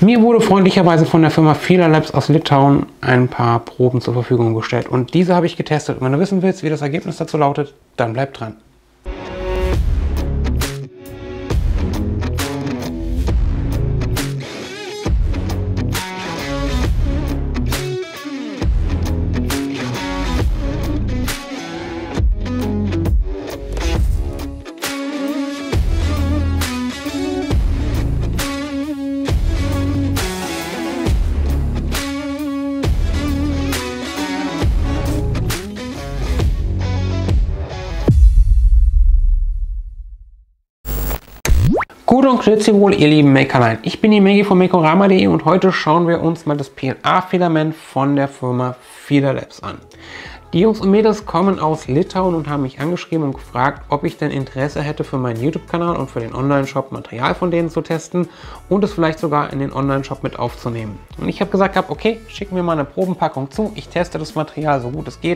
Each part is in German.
Mir wurde freundlicherweise von der Firma Fila Labs aus Litauen ein paar Proben zur Verfügung gestellt und diese habe ich getestet. Und wenn du wissen willst, wie das Ergebnis dazu lautet, dann bleib dran. Gut und grüezi wohl, ihr lieben Makerlein. Ich bin die Maggie von Makorama.de und heute schauen wir uns mal das PLA-Filament von der Firma Fila Labs an. Die Jungs und Mädels kommen aus Litauen und haben mich angeschrieben und gefragt, ob ich denn Interesse hätte für meinen YouTube-Kanal und für den Online-Shop Material von denen zu testen und es vielleicht sogar in den Online-Shop mit aufzunehmen. Und ich habe gesagt, okay, schicken wir mal eine Probenpackung zu, ich teste das Material so gut es geht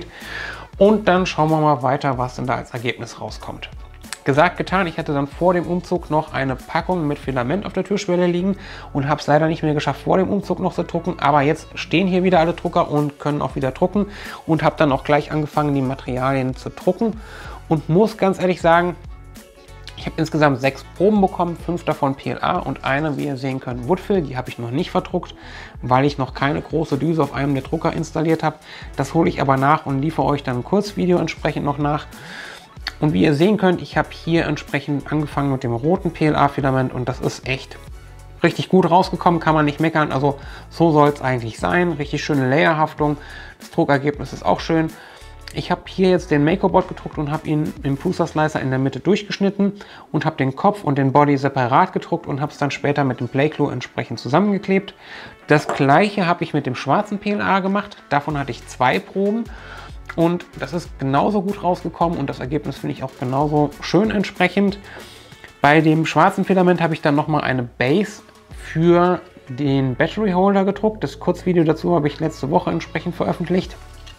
und dann schauen wir mal weiter, was denn da als Ergebnis rauskommt. Gesagt, getan, ich hatte dann vor dem Umzug noch eine Packung mit Filament auf der Türschwelle liegen und habe es leider nicht mehr geschafft, vor dem Umzug noch zu drucken, aber jetzt stehen hier wieder alle Drucker und können auch wieder drucken und habe dann auch gleich angefangen, die Materialien zu drucken und muss ganz ehrlich sagen, ich habe insgesamt 6 Proben bekommen, 5 davon PLA und eine, wie ihr sehen könnt, Woodfill, die habe ich noch nicht verdruckt, weil ich noch keine große Düse auf einem der Drucker installiert habe. Das hole ich aber nach und liefere euch dann ein Kurzvideo entsprechend noch nach. Und wie ihr sehen könnt, ich habe hier entsprechend angefangen mit dem roten PLA-Filament und das ist echt richtig gut rausgekommen, kann man nicht meckern. Also so soll es eigentlich sein. Richtig schöne Layerhaftung. Das Druckergebnis ist auch schön. Ich habe hier jetzt den MakerBot gedruckt und habe ihn im Prusa Slicer in der Mitte durchgeschnitten und habe den Kopf und den Body separat gedruckt und habe es dann später mit dem Playglue entsprechend zusammengeklebt. Das gleiche habe ich mit dem schwarzen PLA gemacht. Davon hatte ich 2 Proben. Und das ist genauso gut rausgekommen und das Ergebnis finde ich auch genauso schön entsprechend. Bei dem schwarzen Filament habe ich dann nochmal eine Base für den Battery Holder gedruckt. Das Kurzvideo dazu habe ich letzte Woche entsprechend veröffentlicht.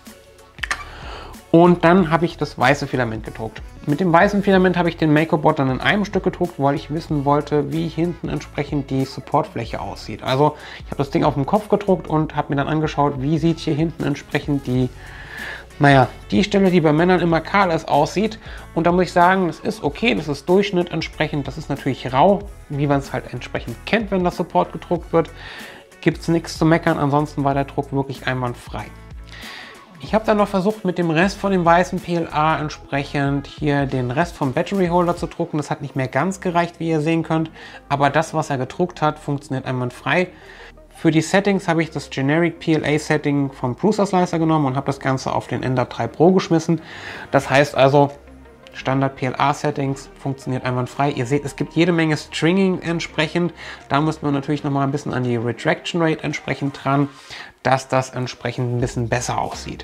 Und dann habe ich das weiße Filament gedruckt. Mit dem weißen Filament habe ich den MakerBot dann in einem Stück gedruckt, weil ich wissen wollte, wie hinten entsprechend die Supportfläche aussieht. Also ich habe das Ding auf dem Kopf gedruckt und habe mir dann angeschaut, wie sieht hier hinten entsprechend die Stelle, die bei Männern immer kahl ist, aussieht. Und da muss ich sagen, das ist okay, das ist Durchschnitt entsprechend, das ist natürlich rau, wie man es halt entsprechend kennt, wenn das Support gedruckt wird. Gibt es nichts zu meckern, ansonsten war der Druck wirklich einwandfrei. Ich habe dann noch versucht, mit dem Rest von dem weißen PLA entsprechend hier den Rest vom Battery Holder zu drucken. Das hat nicht mehr ganz gereicht, wie ihr sehen könnt, aber das, was er gedruckt hat, funktioniert einwandfrei. Für die Settings habe ich das Generic PLA Setting vom Prusa Slicer genommen und habe das Ganze auf den Ender 3 Pro geschmissen. Das heißt also, Standard PLA Settings funktioniert einwandfrei. Ihr seht, es gibt jede Menge Stringing entsprechend. Da muss man natürlich noch mal ein bisschen an die Retraction Rate entsprechend dran, dass das entsprechend ein bisschen besser aussieht.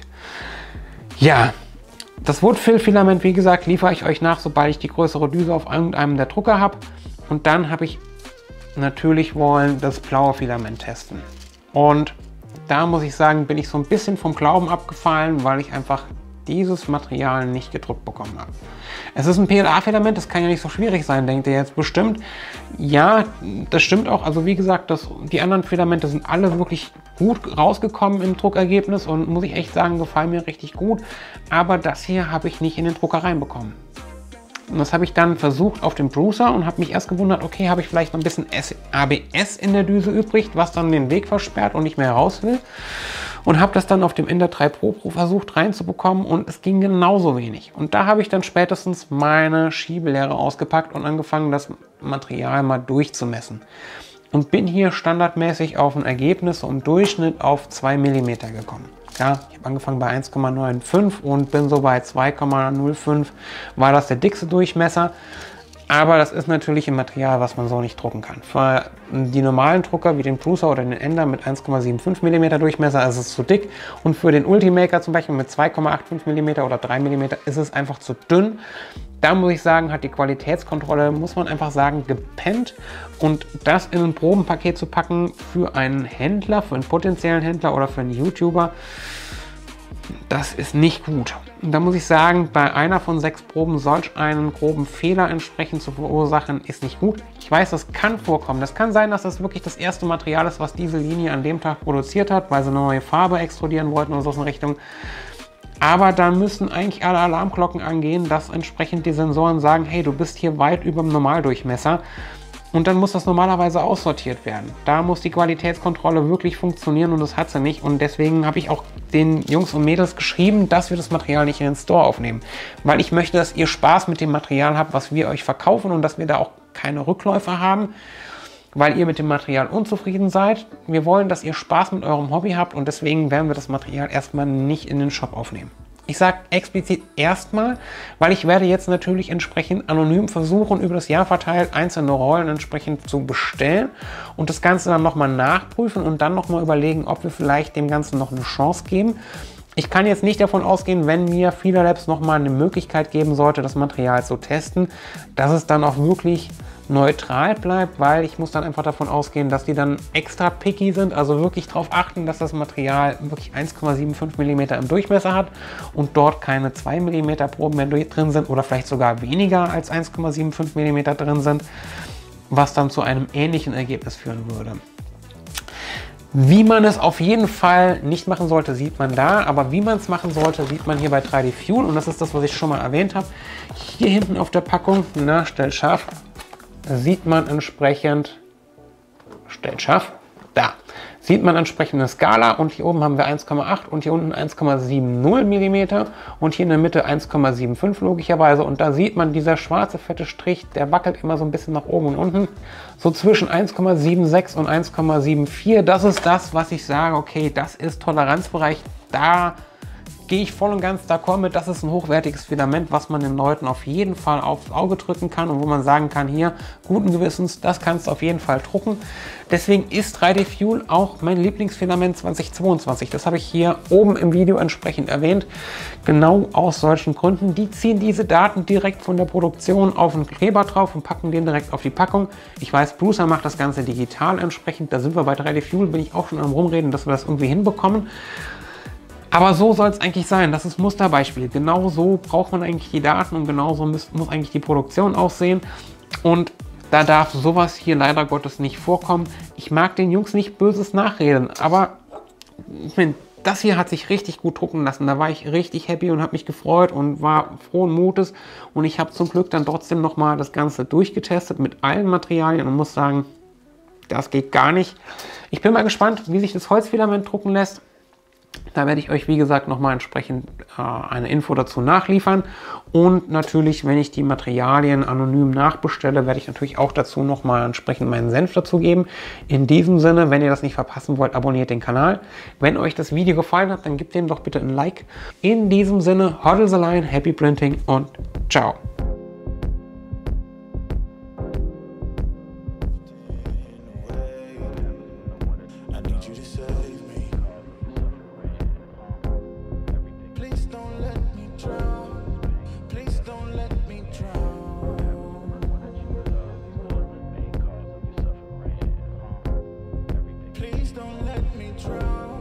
Ja, das Woodfill-Filament, wie gesagt, liefere ich euch nach, sobald ich die größere Düse auf irgendeinem der Drucker habe. Und dann habe ich natürlich wollen das blaue Filament testen. Und da muss ich sagen, bin ich so ein bisschen vom Glauben abgefallen, weil ich einfach dieses Material nicht gedruckt bekommen habe. Es ist ein PLA-Filament, das kann ja nicht so schwierig sein, denkt ihr jetzt bestimmt. Ja, das stimmt auch. Also wie gesagt, die anderen Filamente sind alle wirklich gut rausgekommen im Druckergebnis und muss ich echt sagen, gefallen mir richtig gut. Aber das hier habe ich nicht in den Drucker reinbekommen. Und das habe ich dann versucht auf dem Prusa und habe mich erst gewundert, okay, habe ich vielleicht noch ein bisschen ABS in der Düse übrig, was dann den Weg versperrt und nicht mehr raus will. Und habe das dann auf dem Ender 3 Pro versucht reinzubekommen und es ging genauso wenig. Und da habe ich dann spätestens meine Schiebelehre ausgepackt und angefangen, das Material mal durchzumessen. Und bin hier standardmäßig auf ein Ergebnis im Durchschnitt auf 2 mm gekommen. Ja, ich habe angefangen bei 1,95 und bin so bei 2,05, war das der dickste Durchmesser. Aber das ist natürlich ein Material, was man so nicht drucken kann. Für die normalen Drucker wie den Prusa oder den Ender mit 1,75 mm Durchmesser ist es zu dick. Und für den Ultimaker zum Beispiel mit 2,85 mm oder 3 mm ist es einfach zu dünn. Da muss ich sagen, hat die Qualitätskontrolle, muss man einfach sagen, gepennt. Und das in ein Probenpaket zu packen für einen Händler, für einen potenziellen Händler oder für einen YouTuber, das ist nicht gut. Da muss ich sagen, bei einer von 6 Proben solch einen groben Fehler entsprechend zu verursachen, ist nicht gut. Ich weiß, das kann vorkommen. Das kann sein, dass das wirklich das erste Material ist, was diese Linie an dem Tag produziert hat, weil sie eine neue Farbe extrudieren wollten oder so in Richtung. Aber da müssen eigentlich alle Alarmglocken angehen, dass entsprechend die Sensoren sagen, hey, du bist hier weit über dem Normaldurchmesser. Und dann muss das normalerweise aussortiert werden. Da muss die Qualitätskontrolle wirklich funktionieren und das hat sie nicht. Und deswegen habe ich auch den Jungs und Mädels geschrieben, dass wir das Material nicht in den Store aufnehmen. Weil ich möchte, dass ihr Spaß mit dem Material habt, was wir euch verkaufen und dass wir da auch keine Rückläufer haben, weil ihr mit dem Material unzufrieden seid. Wir wollen, dass ihr Spaß mit eurem Hobby habt und deswegen werden wir das Material erstmal nicht in den Shop aufnehmen. Ich sage explizit erstmal, weil ich werde jetzt natürlich entsprechend anonym versuchen, über das Jahr verteilt einzelne Rollen entsprechend zu bestellen und das Ganze dann nochmal nachprüfen und dann nochmal überlegen, ob wir vielleicht dem Ganzen noch eine Chance geben. Ich kann jetzt nicht davon ausgehen, wenn mir Fila Labs nochmal eine Möglichkeit geben sollte, das Material zu testen, dass es dann auch wirklich neutral bleibt, weil ich muss dann einfach davon ausgehen, dass die dann extra picky sind, also wirklich darauf achten, dass das Material wirklich 1,75 mm im Durchmesser hat und dort keine 2 mm Proben mehr drin sind oder vielleicht sogar weniger als 1,75 mm drin sind, was dann zu einem ähnlichen Ergebnis führen würde. Wie man es auf jeden Fall nicht machen sollte, sieht man da, aber wie man es machen sollte, sieht man hier bei 3D Fuel und das ist das, was ich schon mal erwähnt habe. Hier hinten auf der Packung, na, stellt scharf, sieht man entsprechend, stellt scharf, da, sieht man entsprechend eine Skala und hier oben haben wir 1,8 und hier unten 1,70 mm und hier in der Mitte 1,75 logischerweise und da sieht man dieser schwarze fette Strich, der wackelt immer so ein bisschen nach oben und unten, so zwischen 1,76 und 1,74, das ist das, was ich sage, okay, das ist Toleranzbereich, da gehe ich voll und ganz d'accord mit, das ist ein hochwertiges Filament, was man den Leuten auf jeden Fall aufs Auge drücken kann und wo man sagen kann, hier, guten Gewissens, das kannst du auf jeden Fall drucken. Deswegen ist 3D Fuel auch mein Lieblingsfilament 2022. Das habe ich hier oben im Video entsprechend erwähnt. Genau aus solchen Gründen. Die ziehen diese Daten direkt von der Produktion auf den Kleber drauf und packen den direkt auf die Packung. Ich weiß, Brucer macht das Ganze digital entsprechend. Da sind wir bei 3D Fuel, bin ich auch schon am Rumreden, dass wir das irgendwie hinbekommen. Aber so soll es eigentlich sein. Das ist Musterbeispiel. Genau so braucht man eigentlich die Daten und genauso muss eigentlich die Produktion aussehen. Und da darf sowas hier leider Gottes nicht vorkommen. Ich mag den Jungs nicht Böses nachreden, aber ich meine, das hier hat sich richtig gut drucken lassen. Da war ich richtig happy und habe mich gefreut und war frohen Mutes. Und ich habe zum Glück dann trotzdem nochmal das Ganze durchgetestet mit allen Materialien und muss sagen, das geht gar nicht. Ich bin mal gespannt, wie sich das Holzfilament drucken lässt. Da werde ich euch, wie gesagt, nochmal entsprechend eine Info dazu nachliefern. Und natürlich, wenn ich die Materialien anonym nachbestelle, werde ich natürlich auch dazu nochmal entsprechend meinen Senf dazu geben. In diesem Sinne, wenn ihr das nicht verpassen wollt, abonniert den Kanal. Wenn euch das Video gefallen hat, dann gebt dem doch bitte ein Like. In diesem Sinne, hodl the line, happy printing und ciao. Please don't let me drown.